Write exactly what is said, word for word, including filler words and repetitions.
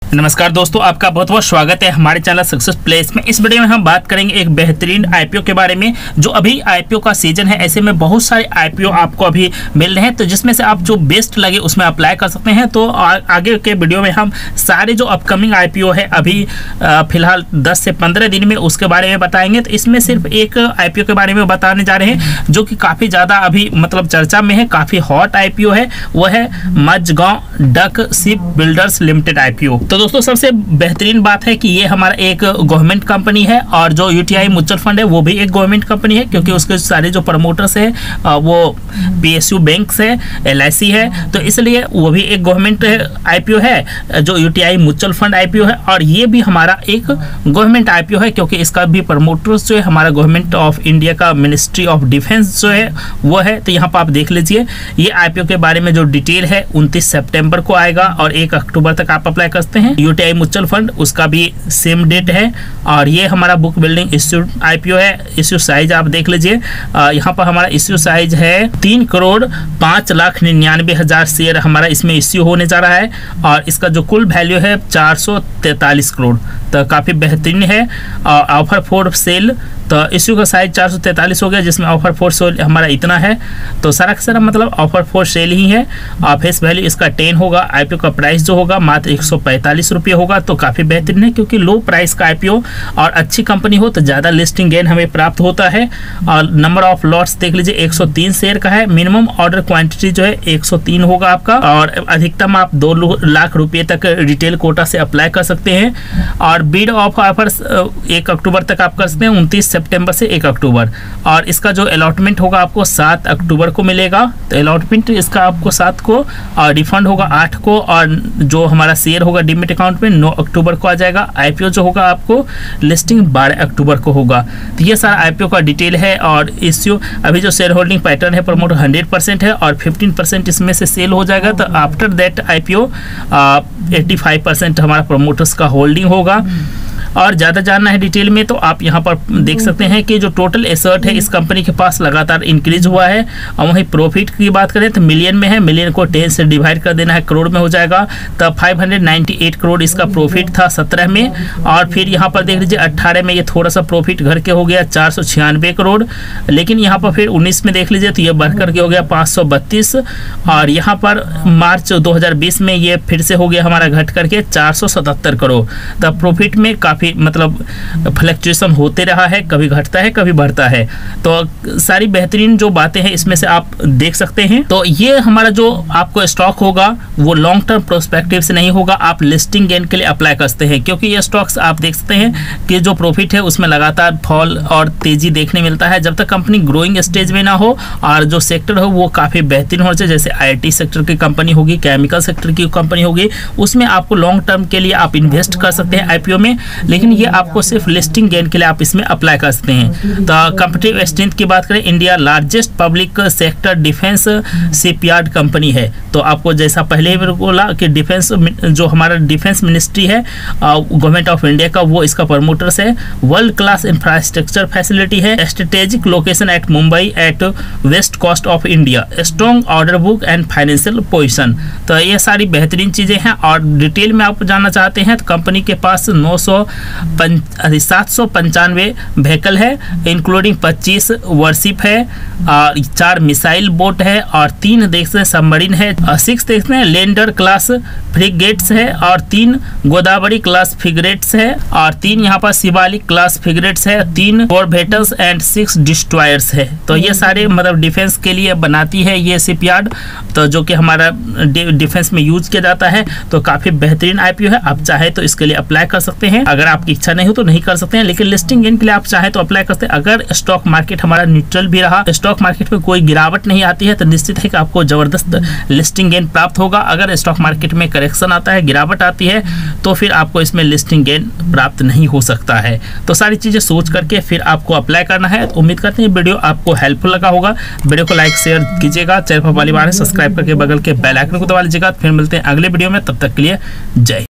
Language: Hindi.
नमस्कार दोस्तों, आपका बहुत बहुत स्वागत है हमारे चैनल सक्सेस प्लेस में। इस वीडियो में हम बात करेंगे एक बेहतरीन आईपीओ के बारे में। जो अभी आईपीओ का सीजन है, ऐसे में बहुत सारे आईपीओ आपको अभी मिल रहे हैं, तो जिसमें से आप जो बेस्ट लगे उसमें अप्लाई कर सकते हैं। तो आ, आगे के वीडियो में हम सारे जो अपकमिंग आईपीओ है अभी फिलहाल दस से पंद्रह दिन में, उसके बारे में बताएंगे। तो इसमें सिर्फ एक आईपीओ के बारे में बताने जा रहे हैं जो कि काफ़ी ज़्यादा अभी मतलब चर्चा में है, काफ़ी हॉट आईपीओ है। वो है Mazagon dock shipbuilders limited IPO. तो दोस्तों सबसे बेहतरीन बात है कि ये हमारा एक गवर्नमेंट कंपनी है और जो यूटीआई म्यूचुअल फंड है वो भी एक गवर्नमेंट कंपनी है, क्योंकि उसके सारे जो प्रमोटर्स है वो पीएसयू बैंक है, एलआईसी है, तो इसलिए वो भी एक गवर्नमेंट आईपीओ है जो यूटीआई म्यूचुअल फंड आईपीओ है। और ये भी हमारा एक गवर्नमेंट आईपीओ है, क्योंकि इसका भी प्रमोटर्स जो है हमारा गवर्नमेंट ऑफ इंडिया का मिनिस्ट्री ऑफ डिफेंस जो है वो है। तो यहाँ पर आप देख लीजिए, ये आईपीओ के बारे में जो डिटेल है उनतीस सितंबर को आएगा और एक अक्टूबर तक आप अप्लाई कर सकते हैं। यूटीआई म्यूचुअल फंड उसका भी सेम डेट है। और ये हमारा बुक बिल्डिंग इश्यू आईपीओ है। इश्यू साइज आप देख लीजिए, यहाँ पर हमारा इश्यू साइज है तीन करोड़ पाँच लाख निन्यानवे हजार शेयर हमारा इसमें इश्यू होने जा रहा है और इसका जो कुल वैल्यू है चार सौ तैतालीस करोड़, तो काफ़ी बेहतरीन है। ऑफर फॉर सेल, तो इश्यू का साइज चार सौ तैंतालीस हो गया, जिसमें ऑफर फॉर सेल हमारा इतना है। तो सारा का सारा मतलब ऑफर फॉर सेल ही है। और फेस वैल्यू इसका टेन होगा। आईपीओ का प्राइस जो होगा मात्र एक सौ पैंतालीस रुपये होगा, तो काफ़ी बेहतरीन है, क्योंकि लो प्राइस का आईपीओ और अच्छी कंपनी हो तो ज़्यादा लिस्टिंग गेन हमें प्राप्त होता है। और नंबर ऑफ लॉट्स देख लीजिए, एक सौ तीन शेयर का है। मिनिमम ऑर्डर क्वांटिटी जो है एक सौ तीन होगा आपका, और अधिकतम आप दो लाख रुपये तक रिटेल कोटा से अप्लाई कर सकते हैं। और बीड ऑफ ऑफर्स एक अक्टूबर तक आप कर सकते हैं, उनतीस सितंबर से एक अक्टूबर। और इसका जो अलॉटमेंट होगा आपको सात अक्टूबर को मिलेगा। तो अलॉटमेंट इसका आपको सात को और रिफंड होगा आठ को, और जो हमारा शेयर होगा डीमेट अकाउंट में नौ अक्टूबर को आ जाएगा। आईपीओ जो होगा आपको लिस्टिंग बारह अक्टूबर को होगा। तो ये सारा आईपीओ का डिटेल है। और इश्यू अभी जो शेयर होल्डिंग पैटर्न है प्रमोटर हंड्रेड परसेंट है और फिफ्टीन परसेंट इसमें से सेल हो जाएगा। तो after that IPO eighty five percent हमारा प्रमोटर्स का होल्डिंग होगा। और ज़्यादा जानना है डिटेल में तो आप यहाँ पर देख सकते हैं कि जो टोटल एसेट है इस कंपनी के पास लगातार इंक्रीज हुआ है। और वहीं प्रॉफिट की बात करें तो मिलियन में है, मिलियन को टेन से डिवाइड कर देना है, करोड़ में हो जाएगा। तब पाँच सौ अट्ठानवे करोड़ इसका प्रॉफिट था सत्रह में। और फिर यहाँ पर देख लीजिए अट्ठारह में ये थोड़ा सा प्रॉफिट घर के हो गया चार सौ छियानवे करोड़। लेकिन यहाँ पर फिर उन्नीस में देख लीजिए तो ये बढ़कर के हो गया पाँच सौ बत्तीस। और यहाँ पर मार्च दो हज़ार बीस में ये फिर से हो गया हमारा घट करके चार सौ सतहत्तर करोड़। तब प्रॉफिट में काफ़ी मतलब फ्लक्चुएशन होते रहा है, कभी घटता है कभी बढ़ता है। तो सारी बेहतरीन जो बातें हैं इसमें से आप देख सकते हैं। तो ये हमारा जो आपको स्टॉक होगा वो लॉन्ग टर्म प्रोस्पेक्टिव से नहीं होगा, आप लिस्टिंग गेन के लिए अप्लाई कर सकते हैं। क्योंकि ये स्टॉक्स आप देख सकते हैं कि जो प्रॉफिट है उसमें लगातार फॉल और तेजी देखने मिलता है। जब तक कंपनी ग्रोइंग स्टेज में ना हो और जो सेक्टर हो वो काफ़ी बेहतरीन होना चाहिए, जैसे आई टी सेक्टर की कंपनी होगी, केमिकल सेक्टर की कंपनी होगी, उसमें आपको लॉन्ग टर्म के लिए आप इन्वेस्ट कर सकते हैं आईपीओ में। लेकिन ये आपको सिर्फ लिस्टिंग गेन के लिए आप इसमें अप्लाई कर सकते हैं। तो कंपटीटिव स्ट्रेंथ की बात करें, India largest public sector defence shipyard company है। तो आपको जैसा पहले ही बोला कि डिफेंस जो हमारा डिफेंस मिनिस्ट्री है गवर्नमेंट ऑफ इंडिया का, वो इसका प्रमोटर्स है। वर्ल्ड क्लास इंफ्रास्ट्रक्चर फैसिलिटी है, strategic location at Mumbai at west coast of India, strong order book and financial position. तो ये सारी बेहतरीन चीज़ें हैं। और डिटेल में आप जानना चाहते हैं तो कंपनी के पास नौ सौ सात सौ पंचानवे व्हीकल है, इंक्लूडिंग पच्चीस वर्शिप है, और चार मिसाइल बोट है, और तीन देखते हैं सबमरीन है, सिक्स देखते हैं लैंडर क्लास फ्रिगेट्स है, और तीन गोदावरी क्लास फ्रिगेट्स है, और तीन यहाँ पर शिवालिक क्लास फ्रिगेट्स है, तीन कॉर्वेट्स एंड सिक्स डिस्ट्रॉयर्स है। तो ये सारे मतलब डिफेंस के लिए बनाती है ये शिपयार्ड, तो जो कि हमारा डिफेंस में यूज किया जाता है। तो काफ़ी बेहतरीन आईपीओ है, आप चाहे तो इसके लिए अप्लाई कर सकते हैं। अगर आपकी इच्छा नहीं हो तो नहीं कर सकते हैं, लेकिन लिस्टिंग गेन के लिए आप चाहे तो अप्लाई कर सकते हैं। अगर स्टॉक मार्केट हमारा न्यूट्रल भी रहा, स्टॉक मार्केट में कोई गिरावट नहीं आती है, तो निश्चित है कि आपको जबरदस्त लिस्टिंग गेन प्राप्त होगा। अगर स्टॉक मार्केट में करेक्शन आता है, गिरावट आती है, तो फिर आपको इसमें लिस्टिंग गेन प्राप्त नहीं हो सकता है। तो सारी चीज़ें सोच करके फिर आपको अप्लाई करना है। तो उम्मीद करते हैं वीडियो आपको हेल्पफुल लगा होगा। वीडियो को लाइक शेयर कीजिएगा, चैनल पर पहली बार है सब्सक्राइब करके बगल के बेल आइकन को दबा लीजिएगा। फिर मिलते हैं अगले वीडियो में, तब तक के लिए जय।